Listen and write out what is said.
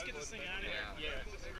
let's get this thing out of here. Yeah.